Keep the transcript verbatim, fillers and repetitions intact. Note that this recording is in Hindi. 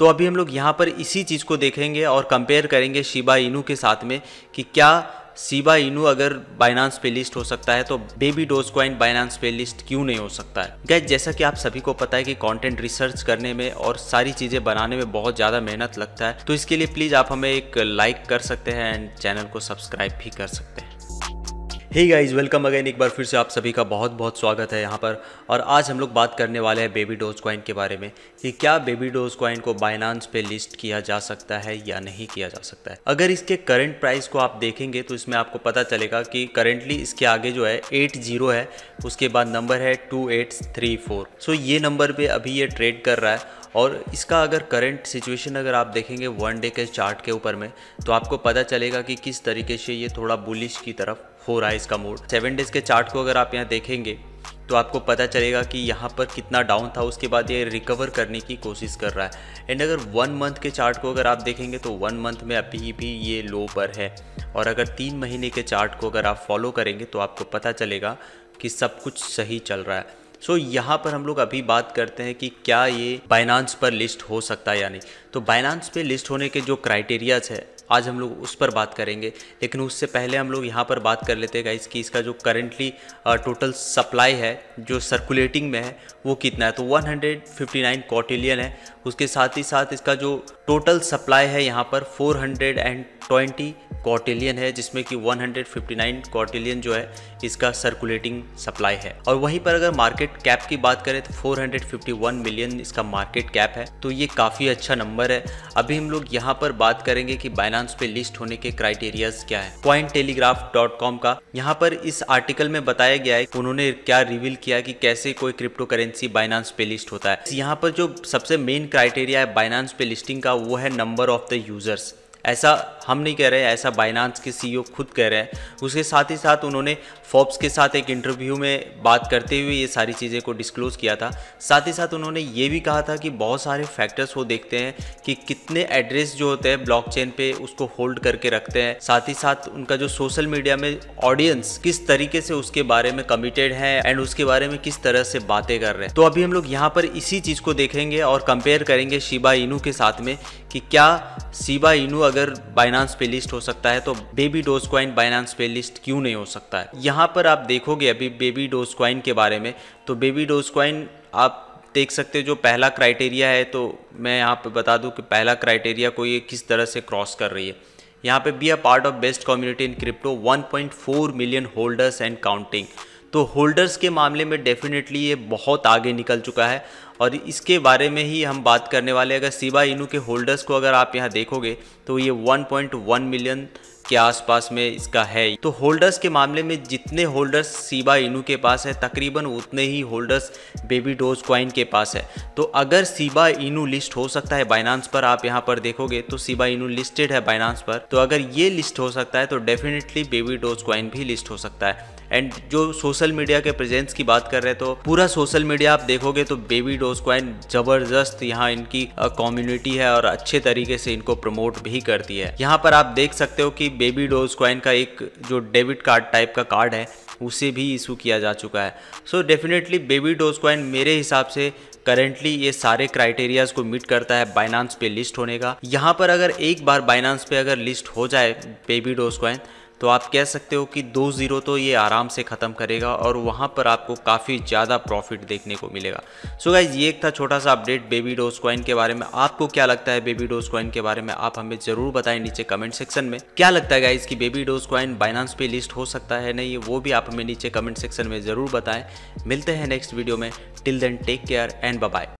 तो अभी हम लोग यहाँ पर इसी चीज़ को देखेंगे और कंपेयर करेंगे शिबा इनू के साथ में कि क्या शिबा इनू अगर बाइनांस पे लिस्ट हो सकता है तो बेबी डोजकॉइन बाइनांस पे लिस्ट क्यों नहीं हो सकता है। गाइस, जैसा कि आप सभी को पता है कि कंटेंट रिसर्च करने में और सारी चीज़ें बनाने में बहुत ज़्यादा मेहनत लगता है, तो इसके लिए प्लीज़ आप हमें एक लाइक कर सकते हैं एंड चैनल को सब्सक्राइब भी कर सकते हैं। Hey guys, welcome again. एक बार फिर से आप सभी का बहुत बहुत स्वागत है यहाँ पर। और आज हम लोग बात करने वाले हैं बेबी डोजकॉइन के बारे में कि क्या बेबी डोजकॉइन को बाइनांस पे लिस्ट किया जा सकता है या नहीं किया जा सकता है। अगर इसके करंट प्राइस को आप देखेंगे तो इसमें आपको पता चलेगा कि करेंटली इसके आगे जो है एट जीरो है, उसके बाद नंबर है two eight three four. So ये नंबर पे अभी ये ट्रेड कर रहा है और इसका अगर करंट सिचुएशन अगर आप देखेंगे वन डे के चार्ट के ऊपर में तो आपको पता चलेगा कि किस तरीके से ये थोड़ा बुलिश की तरफ हो रहा है इसका मूड। सेवन डेज के चार्ट को अगर आप यहाँ देखेंगे तो आपको पता चलेगा कि यहाँ पर कितना डाउन था, उसके बाद ये रिकवर करने की कोशिश कर रहा है। एंड अगर वन मंथ के चार्ट को अगर आप देखेंगे तो वन मंथ में अभी भी ये लो पर है। और अगर तीन महीने के चार्ट को अगर आप फॉलो करेंगे तो आपको पता चलेगा कि सब कुछ सही चल रहा है। सो so, यहाँ पर हम लोग अभी बात करते हैं कि क्या ये बाइनांस पर लिस्ट हो सकता है या नहीं। तो बाइनांस पे लिस्ट होने के जो क्राइटेरियाज है आज हम लोग उस पर बात करेंगे, लेकिन उससे पहले हम लोग यहाँ पर बात कर लेते हैं गाइस कि इसका जो करेंटली टोटल सप्लाई है जो सर्कुलेटिंग में है वो कितना है। तो one hundred fifty nine quadrillion है। उसके साथ ही साथ इसका जो टोटल सप्लाई है यहाँ पर फोर हंड्रेड ट्वेंटी क्वार्टिलियन है, जिसमें कि one hundred fifty nine quadrillion जो है इसका सर्कुलेटिंग सप्लाई है। और वहीं पर अगर मार्केट कैप की बात करें तो four hundred fifty one million इसका मार्केट कैप है। तो ये काफ़ी अच्छा नंबर है। अभी हम लोग यहाँ पर बात करेंगे कि बाइनांस पे लिस्ट होने के क्राइटेरियाज क्या है। कॉइन टेलीग्राफ डॉट कॉम का यहाँ पर इस आर्टिकल में बताया गया है उन्होंने क्या रिवील किया कि कैसे कोई क्रिप्टो करेंसी बाइनांस पे लिस्ट होता है। यहाँ पर जो सबसे मेन क्राइटेरिया है बाइनांस पे लिस्टिंग का वो है नंबर ऑफ द यूजर्स। ऐसा हम नहीं कह रहे हैं, ऐसा बाइनांस के सीईओ खुद कह रहे हैं। उसके साथ ही साथ उन्होंने फोर्ब्स के साथ एक इंटरव्यू में बात करते हुए ये सारी चीज़ें को डिस्क्लोज़ किया था। साथ ही साथ उन्होंने ये भी कहा था कि बहुत सारे फैक्टर्स वो देखते हैं कि कितने एड्रेस जो होते हैं ब्लॉकचेन पे उसको होल्ड करके रखते हैं। साथ ही साथ उनका जो सोशल मीडिया में ऑडियंस किस तरीके से उसके बारे में कमिटेड है एंड उसके बारे में किस तरह से बातें कर रहे हैं। तो अभी हम लोग यहाँ पर इसी चीज़ को देखेंगे और कंपेयर करेंगे शिबा इनू के साथ में कि क्या शिबा इनू अगर बाइनांस पे लिस्ट हो सकता है तो बेबी डोजकॉइन बाइनांस पे लिस्ट क्यों नहीं हो सकता है। यहाँ पर आप देखोगे अभी बेबी डोजकॉइन के बारे में, तो बेबी डोजकॉइन आप देख सकते हो जो पहला क्राइटेरिया है, तो मैं यहाँ पे बता दूँ कि पहला क्राइटेरिया को ये किस तरह से क्रॉस कर रही है। यहाँ पे be a part of best community in crypto, one point four million holders and counting. तो होल्डर्स के मामले में डेफिनेटली ये बहुत आगे निकल चुका है और इसके बारे में ही हम बात करने वाले हैं। अगर शिबा इनू के होल्डर्स को अगर आप यहाँ देखोगे तो ये वन पॉइंट वन मिलियन के आसपास में इसका है। तो होल्डर्स के मामले में जितने होल्डर्स शिबा इनू के पास है तकरीबन उतने ही होल्डर्स बेबी डोजकॉइन के पास है। तो अगर शिबा इनू लिस्ट हो सकता है बाइनांस पर, आप यहाँ पर देखोगे तो शिबा इनू लिस्टेड है बाइनांस पर, तो अगर ये लिस्ट हो सकता है तो डेफिनेटली बेबी डोजकॉइन भी लिस्ट हो सकता है। एंड जो सोशल मीडिया के प्रेजेंस की बात कर रहे हैं तो पूरा सोशल मीडिया आप देखोगे तो बेबी डोजकॉइन ज़बरदस्त यहाँ इनकी कम्युनिटी है और अच्छे तरीके से इनको प्रमोट भी करती है। यहाँ पर आप देख सकते हो कि बेबी डोजकॉइन का एक जो डेबिट कार्ड टाइप का कार्ड है उसे भी इशू किया जा चुका है। सो डेफिनेटली बेबी डोजकॉइन मेरे हिसाब से करेंटली ये सारे क्राइटेरियाज को मीट करता है बाइनांस पे लिस्ट होने का। यहाँ पर अगर एक बार बाइनांस पे अगर लिस्ट हो जाए बेबी डोजकॉइन तो आप कह सकते हो कि दो ज़ीरो तो ये आराम से ख़त्म करेगा और वहाँ पर आपको काफ़ी ज़्यादा प्रॉफिट देखने को मिलेगा। सो गाइज, ये एक था छोटा सा अपडेट बेबी डोजकॉइन के बारे में। आपको क्या लगता है बेबी डोजकॉइन के बारे में, आप हमें ज़रूर बताएं नीचे कमेंट सेक्शन में। क्या लगता है गाइज कि बेबी डोजकॉइन बाइनांस पे लिस्ट हो सकता है नहीं, वो भी आप हमें नीचे कमेंट सेक्शन में ज़रूर बताएं। मिलते हैं नेक्स्ट वीडियो में। Till then take care and bye bye.